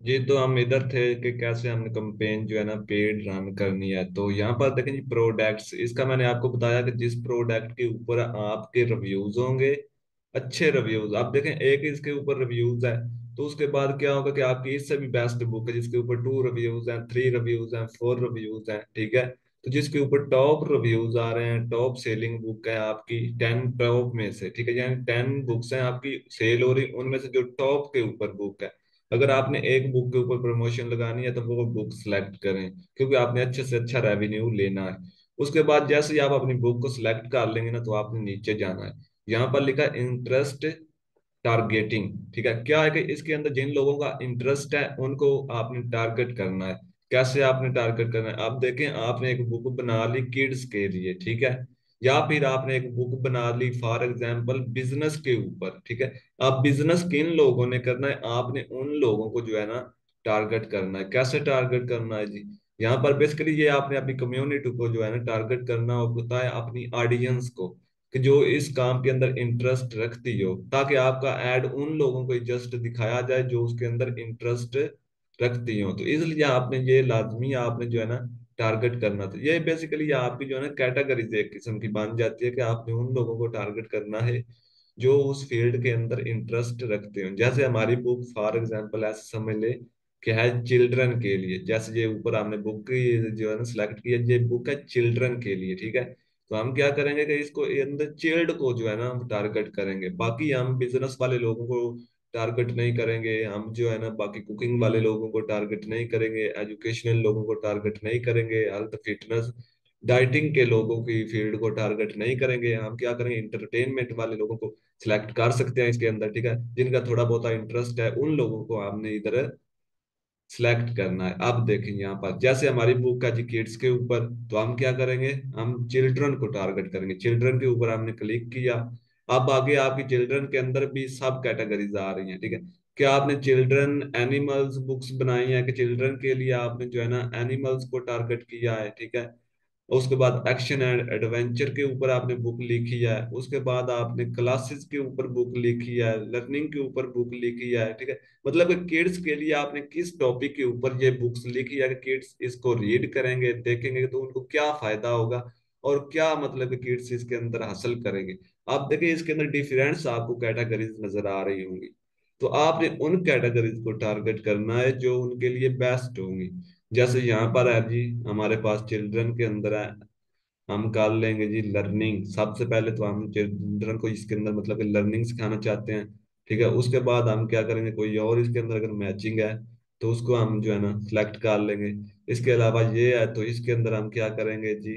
जी, तो हम इधर थे कि कैसे हमने कंपेन जो है ना पेड रन करनी है। तो यहाँ पर देखें जी, प्रोडक्ट्स, इसका मैंने आपको बताया कि जिस प्रोडक्ट के ऊपर आपके रिव्यूज होंगे, अच्छे रिव्यूज, आप देखें एक इसके ऊपर रिव्यूज है, तो उसके बाद क्या होगा कि आपकी इससे भी बेस्ट बुक है जिसके ऊपर 2 रिव्यूज हैं, 3 रिव्यूज हैं, 4 रिव्यूज हैं, ठीक है। तो जिसके ऊपर टॉप रिव्यूज आ रहे हैं, टॉप सेलिंग बुक है आपकी 10 टॉप में से, ठीक है, यानी 10 बुक्स हैं आपकी सेल हो रही, उनमें से जो टॉप के ऊपर बुक है। अगर आपने एक बुक के ऊपर प्रमोशन लगानी है तो वो बुक सिलेक्ट करें, क्योंकि आपने अच्छे से अच्छा रेवेन्यू लेना है। उसके बाद जैसे ही आप अपनी बुक को सिलेक्ट कर लेंगे ना, तो आपने नीचे जाना है। यहाँ पर लिखा इंटरेस्ट टारगेटिंग, ठीक है। क्या है कि इसके अंदर जिन लोगों का इंटरेस्ट है उनको आपने टारगेट करना है। कैसे आपने टारगेट करना है, आप देखें, आपने एक बुक बना ली किड्स के लिए, ठीक है, या फिर आपने एक बुक बना ली फॉर एग्जांपल बिजनेस के ऊपर, ठीक है। अब बिजनेस किन लोगों ने करना है, आपने उन लोगों को जो है ना टारगेट करना है। कैसे टारगेट करना है जी, यहाँ पर बेसिकली ये आपने अपनी कम्युनिटी को जो है ना टारगेट करना होता है, अपनी ऑडियंस को, कि जो इस काम के अंदर इंटरेस्ट रखती हो, ताकि आपका ऐड उन लोगों को जस्ट दिखाया जाए जो उसके अंदर इंटरेस्ट रखती हो। तो इसलिए आपने ये लाजमी आपने जो है ना टारगेट करना था। ये बेसिकली आपकी जो है ना कैटेगरीज एक किस्म की बन जाती है कि आपने उन लोगों को टारगेट करना है जो उस फील्ड के अंदर इंटरेस्ट रखते हो। जैसे हमारी बुक फॉर एग्जांपल ऐसे समझ ले कि है चिल्ड्रन के लिए, जैसे ये ऊपर हमने बुक की जो है ना सिलेक्ट किया, ये बुक है चिल्ड्रन के लिए, ठीक है। तो हम क्या करेंगे कि इसको ये अंदर चिल्ड को जो है ना हम टारगेट करेंगे, बाकी हम बिजनेस वाले लोगों को टारगेट नहीं करेंगे, हम जो है ना बाकी कुकिंग वाले लोगों को टारगेट नहीं करेंगे, एजुकेशनल लोगों को टारगेट नहीं करेंगे, हेल्थ फिटनेस डाइटिंग के लोगों की फील्ड को टारगेट नहीं करेंगे। हम क्या करेंगे, इंटरटेनमेंट वाले लोगों को सिलेक्ट कर सकते हैं इसके अंदर, ठीक है, जिनका थोड़ा बहुत इंटरेस्ट है उन लोगों को हमने इधर सिलेक्ट करना है। अब देखेंगे यहाँ पर जैसे हमारी बुक है जी किड्स के ऊपर, तो हम क्या करेंगे, हम चिल्ड्रन को टारगेट करेंगे। चिल्ड्रन के ऊपर हमने क्लिक किया। अब आगे आपकी चिल्ड्रन के अंदर भी सब कैटेगरीज आ रही हैं, ठीक है। क्या आपने चिल्ड्रन एनिमल्स बुक्स बनाई है, कि चिल्ड्रन के लिए आपने जो है ना एनिमल्स को टारगेट किया है, ठीक है। उसके बाद एक्शन एंड एडवेंचर के ऊपर आपने बुक लिखी है, उसके बाद आपने क्लासेस के ऊपर बुक लिखी है, लर्निंग के ऊपर बुक लिखी है, ठीक है। मतलब किड्स के लिए आपने किस टॉपिक के ऊपर ये बुक्स लिखी है कि किड्स इसको रीड करेंगे, देखेंगे तो उनको क्या फायदा होगा, और क्या मतलब किड्स इसके अंदर हासिल करेंगे। आप देखिए इसके अंदर डिफरेंस आपको कैटेगरीज नजर आ रही होंगी। तो आपने उन कैटेगरीज को टारगेट करना है जो उनके लिए बेस्ट होंगी। जैसे यहाँ पर है जी, हमारे पास चिल्ड्रन के अंदर है, हम कर लेंगे जी लर्निंग। सबसे पहले तो हम चिल्ड्रन को इसके अंदर मतलब कि लर्निंग सिखाना चाहते हैं, ठीक है। उसके बाद हम क्या करेंगे, कोई और इसके अंदर अगर मैचिंग है तो उसको हम जो है ना सिलेक्ट कर लेंगे। इसके अलावा ये है तो इसके अंदर हम क्या करेंगे जी,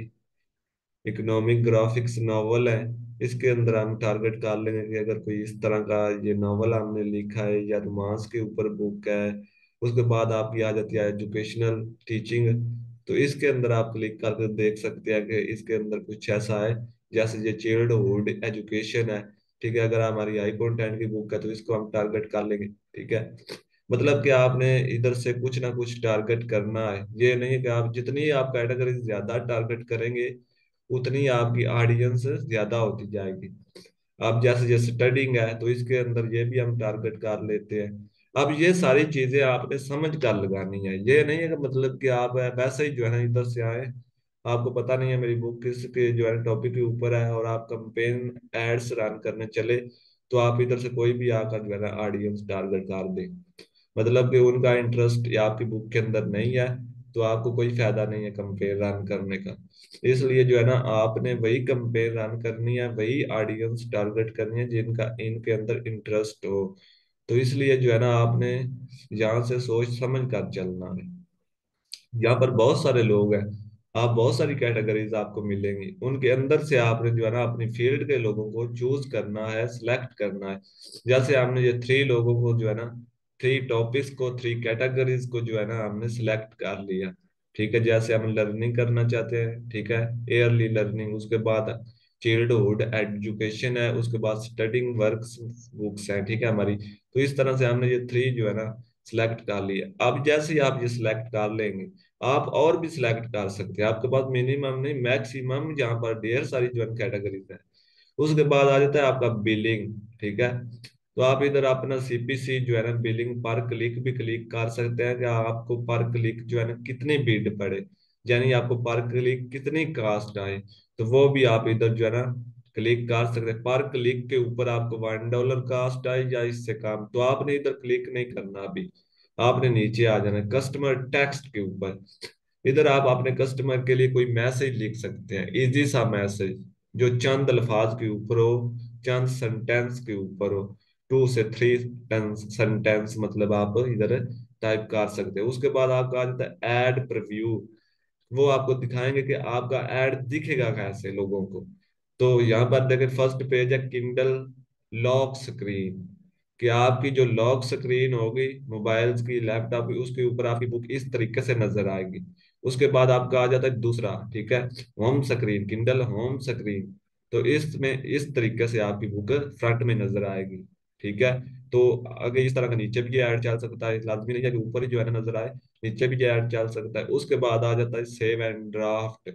इकोनॉमिक ग्राफिक्स नॉवल है, इसके अंदर हम टारगेट कर लेंगे कि अगर कोई इस तरह का ये नॉवल हमने लिखा है या रोमांस के ऊपर बुक है। उसके बाद आपकी आ जाती है एजुकेशनल टीचिंग, तो इसके अंदर आप क्लिक करके देख सकते हैं कि इसके अंदर कुछ ऐसा है, जैसे ये चाइल्डहुड एजुकेशन है, ठीक है। अगर हमारी हाई कंटेंट की बुक है तो इसको हम टारगेट कर लेंगे, ठीक है। मतलब कि आपने इधर से कुछ ना कुछ टारगेट करना है। ये नहीं है कि आप जितनी आप कैटेगरी ज्यादा टारगेट करेंगे उतनी आपकी ऑडियंस ज्यादा होती जाएगी। अब जैसे जैसे स्टडिंग है तो इसके अंदर ये भी हम टारगेट कर लेते हैं। अब ये सारी चीजें आपने समझ कर लगानी है, ये नहीं है कि मतलब कि आप वैसे ही जो है ना इधर से आए, आपको पता नहीं है मेरी बुक किस के जो है टॉपिक के ऊपर है, और आप कंपेन एड्स रन करने चले, तो आप इधर से कोई भी आकर जो है ना ऑडियंस टारगेट कर दे, मतलब कि उनका इंटरेस्ट या आपकी बुक के अंदर नहीं है, तो आपको कोई फायदा नहीं है कंपेन रन करने का। इसलिए जो है ना आपने वही कंपेन रन करनी है, वही ऑडियंस टारगेट करनी है जिनका इनके अंदर इंटरेस्ट हो। तो इसलिए जो है ना आपने यहाँ से सोच समझ कर चलना है। यहाँ पर बहुत सारे लोग हैं, आप बहुत सारी कैटेगरीज आपको मिलेंगी, उनके अंदर से आपने जो है ना अपनी फील्ड के लोगों को चूज करना है, सिलेक्ट करना है। जैसे हमने ये 3 लोगों को जो है ना, 3 टॉपिक्स को, 3 कैटेगरीज को जो है ना हमने सिलेक्ट कर लिया, ठीक है। जैसे हम लर्निंग करना चाहते हैं, ठीक है, एयरली लर्निंग, उसके बाद चाइल्डहुड एजुकेशन है, उसके बाद स्टडिंग वर्क्स बुक्स है, ठीक है हमारी। तो इस तरह से हमने ये 3 जो है ना सिलेक्ट कर लिया। अब जैसे ही आप ये सिलेक्ट कर लेंगे, आप और भी सिलेक्ट कर सकते हैं, आपके पास मिनिमम नहीं मैक्सिमम यहाँ पर ढेर सारी जो कैटेगरीज है। उसके बाद आ जाता है आपका बिलिंग, ठीक है। तो आप इधर अपना सीपीसी जो है ना, बिलिंग पर क्लिक भी क्लिक कर सकते हैं कि आपको पर क्लिक जो है ना कितनी बिड पड़े, यानी आपको पर क्लिक कितनी कास्ट आए। तो वो भी आप इधर जो है ना क्लिक कर सकते हैं। पर क्लिक के ऊपर आपको $1 कास्ट आए या इससे कम, तो आपने इधर क्लिक नहीं करना अभी। आपने नीचे आ जाना कस्टमर टेक्स्ट के ऊपर। इधर आप अपने कस्टमर के लिए कोई मैसेज लिख सकते हैं, इजी सा मैसेज, जो चंद अल्फाज के ऊपर हो, चंद सेंटेंस के ऊपर हो। 2 से 3 सेंटेंस मतलब आप इधर टाइप कर सकते हो। उसके बाद आपका आ जाता है एड प्रीव्यू। वो आपको दिखाएंगे कि आपका एड दिखेगा कैसे लोगों को। तो यहाँ पर देखें, फर्स्ट पेज है किंडल लॉक स्क्रीन, कि आपकी जो लॉक स्क्रीन होगी मोबाइल्स की, लैपटॉप की, उसके ऊपर आपकी बुक इस तरीके से नजर आएगी। उसके बाद आपका आ जाता है दूसरा, ठीक है, home screen, Kindle home screen. तो इसमें इस तरीके से आपकी बुक फ्रंट में नजर आएगी, ठीक है। तो आगे इस तरह का नीचे भी ऐड चल सकता है, लाजमी नहीं है कि ऊपर ही जो है ना नजर आए, नीचे भी ऐड चल सकता है। उसके बाद आ जाता है सेव एंड ड्राफ्ट,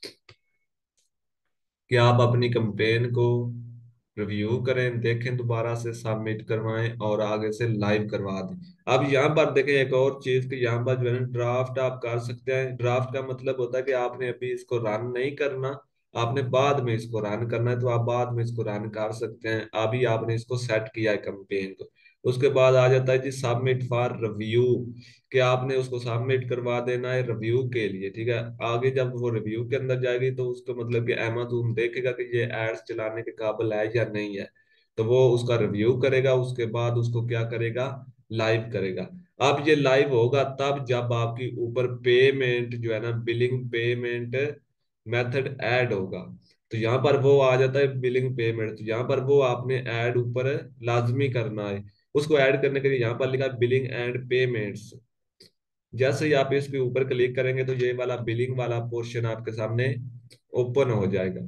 कि आप अपनी कंपेन को रिव्यू करें, देखें, दोबारा से सबमिट करवाएं और आगे से लाइव करवा दें। अब यहाँ पर देखें एक और चीज, कि यहाँ पर जो है ना ड्राफ्ट आप कर सकते हैं। ड्राफ्ट का मतलब होता है कि आपने अभी इसको रन नहीं करना, आपने बाद में इसको रन करना है, तो आप बाद में इसको रन कर सकते हैं। अभी आपने इसको सेट किया है कंपेन को। उसके बाद आ जाता है जी सबमिट फॉर रिव्यू, कि आपने उसको सबमिट करवा देना है रिव्यू के लिए, ठीक है। आगे जब वो रिव्यू के अंदर जाएगी तो उसको मतलब कि अमेज़न देखेगा कि ये एड्स चलाने के काबिल है या नहीं है, तो वो उसका रिव्यू करेगा। उसके बाद उसको क्या करेगा, लाइव करेगा। अब ये लाइव होगा तब जब आपकी ऊपर पेमेंट जो है ना, बिलिंग पेमेंट मेथड ऐड होगा। तो यहाँ पर वो आ जाता है बिलिंग पेमेंट, तो यहाँ पर वो आपने ऐड ऊपर लाजमी करना है। उसको ऐड करने के लिए यहाँ पर लिखा है बिलिंग एंड पेमेंट्स। जैसे ही आप इसके ऊपर क्लिक करेंगे तो ये वाला बिलिंग वाला पोर्शन आपके सामने ओपन हो जाएगा।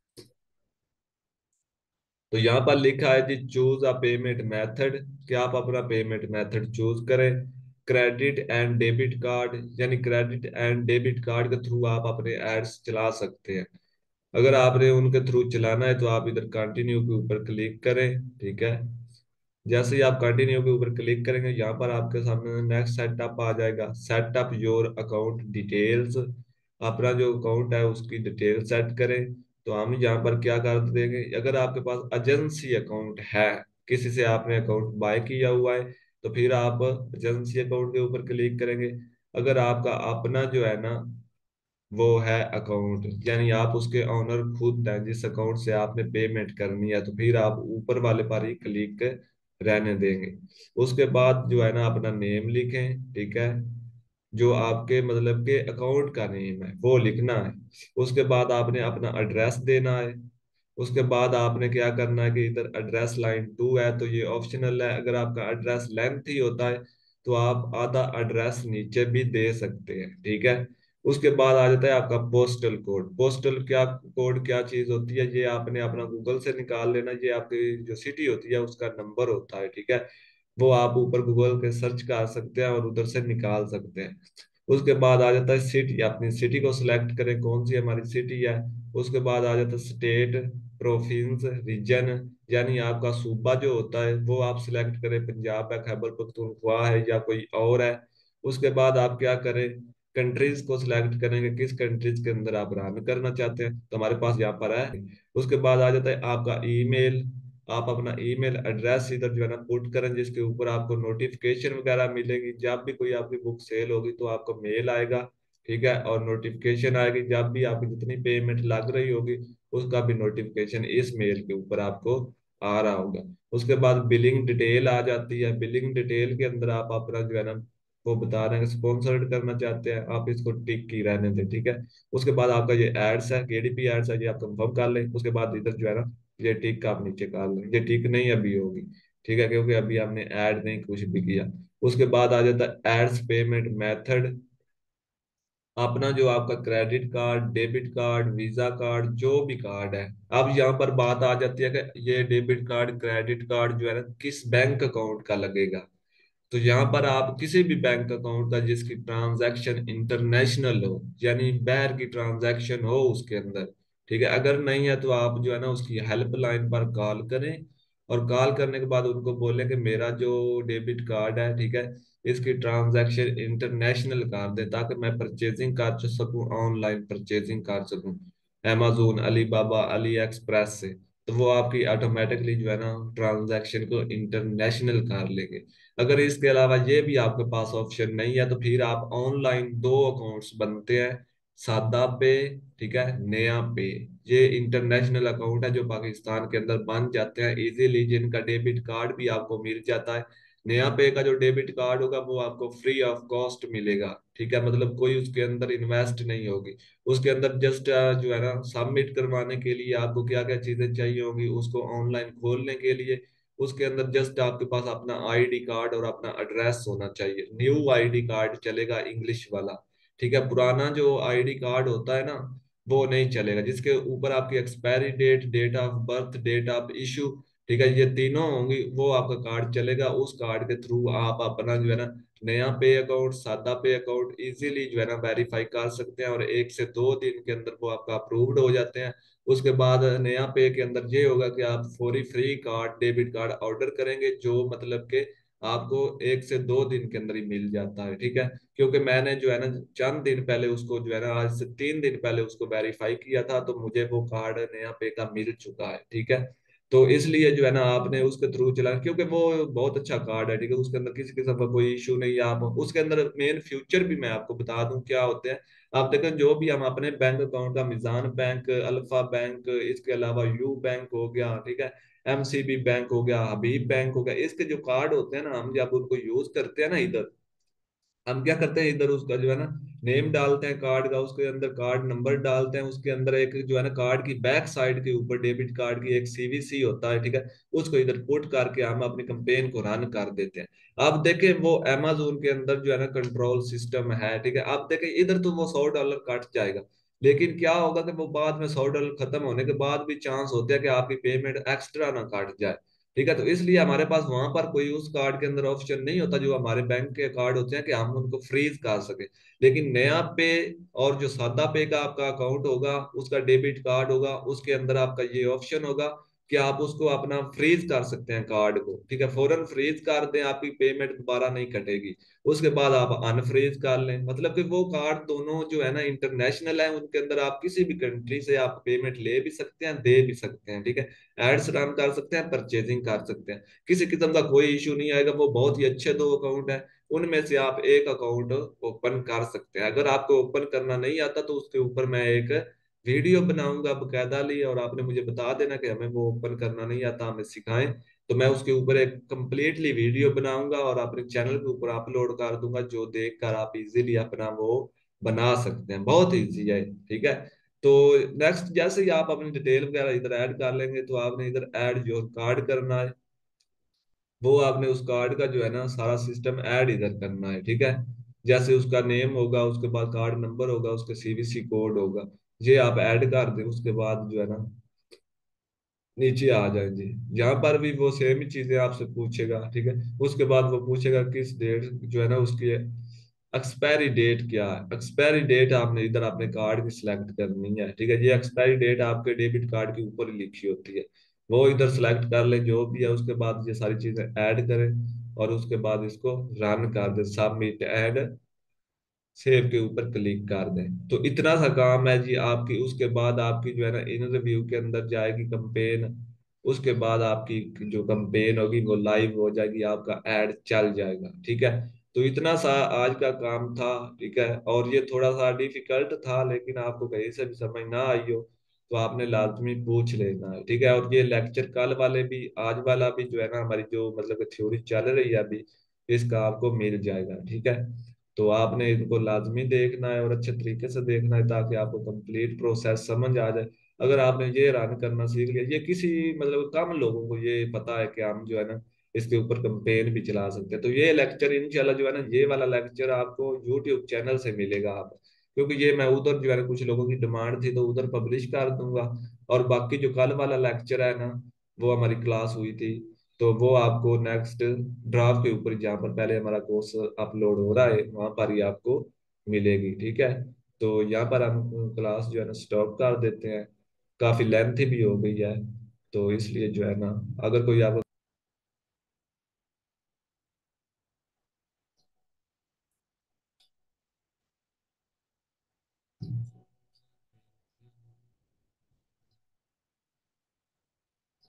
तो यहाँ पर लिखा है जी चूज अ पेमेंट मेथड, कि आप अपना पेमेंट मेथड चूज करें। क्रेडिट एंड डेबिट कार्ड, यानी क्रेडिट एंड डेबिट कार्ड के थ्रू आप अपने एड्स चला सकते हैं। अगर आपने उनके थ्रू चलाना है तो आप इधर कंटिन्यू के ऊपर क्लिक करें, ठीक है। जैसे ही आप कंटिन्यू के ऊपर क्लिक करेंगे, यहाँ पर आपके सामने नेक्स्ट सेटअप आ जाएगा, सेटअप योर अकाउंट डिटेल्स। अपना जो अकाउंट है उसकी डिटेल सेट करें। तो हम यहाँ पर क्या कर देंगे, अगर आपके पास एजेंसी अकाउंट है, किसी से आपने अकाउंट बाय किया हुआ है, तो फिर आप एजेंसी अकाउंट के ऊपर क्लिक करेंगे। अगर आपका अपना जो है ना वो है अकाउंट, यानी आप उसके ऑनर खुद हैं, जिस अकाउंट से आपने पेमेंट करनी है, तो फिर आप ऊपर वाले पर ही क्लिक रहने देंगे। उसके बाद जो है ना अपना नेम लिखें, ठीक है, जो आपके मतलब के अकाउंट का नेम है वो लिखना है। उसके बाद आपने अपना एड्रेस देना है। उसके बाद आपने क्या करना है कि इधर एड्रेस लाइन 2 है तो ये ऑप्शनल है, अगर आपका एड्रेस लेंथ ही होता है तो आप आधा एड्रेस नीचे भी दे सकते हैं, ठीक है। उसके बाद आ जाता है आपका पोस्टल कोड। पोस्टल क्या कोड क्या चीज होती है, ये आपने अपना गूगल से निकाल लेना। ये आपकी जो सिटी होती है उसका नंबर होता है, ठीक है। वो आप ऊपर गूगल के सर्च कर सकते हैं और उधर से निकाल सकते हैं। उसके बाद आ जाता है सिटी, अपनी सिटी को सिलेक्ट करें कौन सी हमारी सिटी है। उसके बाद आ जाता है स्टेट, प्रोविंस, रीजन, यानी आपका सूबा जो होता है वो आप सिलेक्ट करें, पंजाब है, खैबर पख्तूनख्वा है या कोई और है। उसके बाद आप क्या करें, कंट्रीज को सिलेक्ट करेंगे, किस कंट्रीज के अंदर आप रन करना चाहते हैं, तो हमारे पास यहाँ पर है। उसके बाद आ जाता है आपका ईमेल। आप अपना ईमेल एड्रेस इधर जो है ना पुट करें, जिसके ऊपर आपको नोटिफिकेशन वगैरह मिलेगी। जब भी कोई आपकी बुक सेल होगी तो आपको मेल आएगा, ठीक है, और नोटिफिकेशन आएगी। जब भी आपकी जितनी पेमेंट लग रही होगी उसका भी नोटिफिकेशन इस मेल के ऊपर आपको आ रहा होगा। उसके बाद बिलिंग डिटेल आ जाती है। बिलिंग डिटेल के अंदर आप अपना जो है ना वो बता रहे हैं, स्पॉन्सर्ड करना चाहते हैं, आप इसको टिक की रहने दें, ठीक है। उसके बाद आपका ये एड्स है, केडीपी एड्स है, ये आप कंफर्म कर लें। उसके बाद इधर जो है ना ये टिक आप नीचे कर लें, ये टिक नहीं अभी होगी, ठीक है, क्योंकि अभी हमने ऐड नहीं कुछ भी किया। उसके बाद आ जाता है एड्स पेमेंट मेथड। अपना जो आपका credit card, debit card, visa card, जो भी कार्ड है। अब यहाँ पर बात आ जाती है कि ये डेबिट कार्ड क्रेडिट कार्ड जो है ना किस बैंक अकाउंट का लगेगा। तो यहाँ पर आप किसी भी बैंक अकाउंट का जिसकी ट्रांजैक्शन इंटरनेशनल हो, यानी बाहर की ट्रांजैक्शन हो उसके अंदर, ठीक है। अगर नहीं है तो आप जो है ना उसकी हेल्पलाइन पर कॉल करें और कॉल करने के बाद उनको बोले कि मेरा जो डेबिट कार्ड है, ठीक है, इसकी ट्रांजैक्शन इंटरनेशनल कर दे, ताकि मैं परचेजिंग कर सकूं, ऑनलाइन परचेजिंग कर सकूं, अमेजोन, अलीबाबा, अली एक्सप्रेस से। तो वो आपकी ऑटोमेटिकली जो है ना ट्रांजैक्शन को इंटरनेशनल कर लेंगे। अगर इसके अलावा ये भी आपके पास ऑप्शन नहीं है, तो फिर आप ऑनलाइन दो अकाउंट्स बनते हैं, सादा पे, ठीक है, नया पे। ये इंटरनेशनल अकाउंट है जो पाकिस्तान के अंदर बन जाते हैं इजीली, जिनका डेबिट कार्ड भी आपको मिल जाता है। नया पे का जो डेबिट कार्ड होगा वो आपको फ्री ऑफ कॉस्ट मिलेगा, ठीक है, मतलब कोई उसके अंदर इन्वेस्ट नहीं होगी। उसके अंदर जस्ट जो है ना सबमिट करवाने के लिए आपको क्या क्या चीजें चाहिए होंगी, उसको ऑनलाइन खोलने के लिए उसके अंदर जस्ट आपके पास अपना आईडी कार्ड और अपना एड्रेस होना चाहिए। न्यू आईडी कार्ड चलेगा, इंग्लिश वाला, ठीक है। पुराना जो आईडी कार्ड होता है ना, वो नहीं चलेगा, जिसके ऊपर आपकी expiry date, date of birth, date of issue, ठीक है, ये तीनों होंगी, वो आपका कार्ड चलेगा। उस कार्ड के थ्रू आप अपना जो है ना नया पे अकाउंट, सादा पे अकाउंट इजीली जो है ना वेरीफाई कर सकते हैं, और 1 से 2 दिन के अंदर वो आपका अप्रूव्ड हो जाते हैं। उसके बाद नया पे के अंदर ये होगा कि आप फौरी free card, debit card order करेंगे, जो मतलब कि आपको 1 से 2 दिन के अंदर ही मिल जाता है, ठीक है। क्योंकि मैंने जो है ना चंद दिन पहले उसको जो है ना, आज से 3 दिन पहले उसको वेरीफाई किया था, तो मुझे वो कार्ड नया पे का मिल चुका है, ठीक है। तो इसलिए जो है ना आपने उसके थ्रू चला, क्योंकि वो बहुत अच्छा कार्ड है, ठीक है, उसके अंदर किसी किस्म का कोई इशू नहीं है। आप उसके अंदर मेन फ्यूचर भी मैं आपको बता दूं क्या होते हैं। आप देखें, जो भी हम अपने बैंक अकाउंट का, मिजान बैंक, अल्फा बैंक, इसके अलावा यू बैंक हो गया, ठीक है, एमसीबी बैंक हो गया, हबीब बैंक हो गया, इसके जो कार्ड होते हैं ना, हम जब उनको यूज करते हैं ना इधर, हम क्या करते हैं, इधर उसका जो है ना नेम डालते हैं कार्ड का, उसके अंदर कार्ड नंबर डालते हैं, उसके अंदर एक जो है ना कार्ड की बैक साइड के ऊपर डेबिट कार्ड की एक सीवीसी होता है, ठीक है, उसको इधर पुट करके हम अपनी कंपेन को रन कर देते हैं। अब देखें वो अमेजोन के अंदर जो है ना कंट्रोल सिस्टम है, ठीक है, अब देखें इधर तो वो $100 कट जाएगा, लेकिन क्या होगा कि वो बाद में $100 खत्म होने के बाद भी चांस होते हैं कि आपकी पेमेंट एक्स्ट्रा ना काट जाए, ठीक है। तो इसलिए हमारे पास वहां पर कोई उस कार्ड के अंदर ऑप्शन नहीं होता, जो हमारे बैंक के कार्ड होते हैं, कि हम उनको फ्रीज कर सके। लेकिन नया पे और जो सादा पे का आपका अकाउंट होगा, उसका डेबिट कार्ड होगा, उसके अंदर आपका ये ऑप्शन होगा कि आप उसको अपना फ्रीज कर सकते हैं कार्ड को, ठीक है, फौरन फ्रीज कर दें, आपकी पेमेंट दोबारा नहीं कटेगी। उसके बाद आप अनफ्रीज कर लें, मतलब कि वो कार्ड दोनों जो है ना इंटरनेशनल है, उनके अंदर आप किसी भी कंट्री से आप पेमेंट ले भी सकते हैं, दे भी सकते हैं, ठीक है, एड्स रन कर सकते हैं, परचेजिंग कर सकते हैं, किसी किस्म का कोई इशू नहीं आएगा। वो बहुत ही अच्छे दो अकाउंट है, उनमें से आप एक अकाउंट ओपन कर सकते हैं। अगर आपको ओपन करना नहीं आता, तो उसके ऊपर मैं एक वीडियो बनाऊंगा बकायदा ली, और आपने मुझे बता देना कि हमें वो ओपन करना नहीं आता, हमें सिखाएं, तो मैं उसके ऊपर एक कंप्लीटली वीडियो बनाऊंगा और अपने चैनल के ऊपर अपलोड कर दूंगा, जो देख कर आप इजीली अपना वो बना सकते हैं, बहुत इजी है, ठीक है। तो नेक्स्ट, जैसे ही आप अपनी डिटेल वगैरह इधर ऐड कर लेंगे, तो आपने इधर ऐड योर कार्ड करना है, वो आपने उस कार्ड का जो है ना सारा सिस्टम ऐड इधर करना है, ठीक है। जैसे उसका नेम होगा, उसके बाद कार्ड नंबर होगा, उसके सीवीसी कोड होगा, ये आप ऐड कर दें। उसके बाद जो है ना नीचे आ जाए जी, यहाँ पर भी वो सेम ही चीजें आपसे पूछेगा, ठीक है। उसके बाद वो पूछेगा किस डेट जो है ना उसकी एक्सपायरी डेट क्या है। एक्सपायरी डेट आपने इधर अपने कार्ड की सिलेक्ट करनी है, ठीक है, ये एक्सपायरी डेट आपके डेबिट कार्ड के ऊपर ही लिखी होती है, वो इधर सेलेक्ट कर ले जो भी है। उसके बाद ये सारी चीजें ऐड करें, और उसके बाद इसको रन कर दे, सबमिट एड सेव के ऊपर क्लिक कर दें। तो इतना सा काम है जी आपकी। उसके बाद आपकी जो है ना इन रिव्यू के अंदर जाएगी कंपेन, उसके बाद आपकी जो कंपेन होगी वो लाइव हो जाएगी, आपका ऐड चल जाएगा, ठीक है। तो इतना सा आज का काम था, ठीक है, और ये थोड़ा सा डिफिकल्ट था, लेकिन आपको कहीं से भी समझ ना आई हो तो आपने लाजमी पूछ लेना है, ठीक है। और ये लेक्चर कल वाले भी, आज वाला भी जो है ना, हमारी जो मतलब थ्योरी चल रही है अभी, इसका आपको मिल जाएगा, ठीक है। तो आपने इनको लाजमी देखना है और अच्छे तरीके से देखना है, ताकि आपको कंप्लीट प्रोसेस समझ आ जाए। अगर आपने ये रन करना सीख लिया, ये किसी मतलब कम लोगों को ये पता है कि हम जो है ना इसके ऊपर कंपेन भी चला सकते हैं। तो ये लेक्चर इंशाल्लाह जो है ना, ये वाला लेक्चर आपको यूट्यूब चैनल से मिलेगा, आप क्योंकि ये मैं उधर जो है ना कुछ लोगों की डिमांड थी, तो उधर पब्लिश कर दूंगा। और बाकी जो कल वाला लेक्चर है ना, वो हमारी क्लास हुई थी, तो वो आपको नेक्स्ट ड्राफ्ट के ऊपर, जहाँ पर पहले हमारा कोर्स अपलोड हो रहा है, वहां पर ही आपको मिलेगी, ठीक है। तो यहाँ पर हम क्लास जो है ना स्टॉप कर देते हैं, काफी लेंथी भी हो गई है। तो इसलिए जो है ना, अगर कोई आपको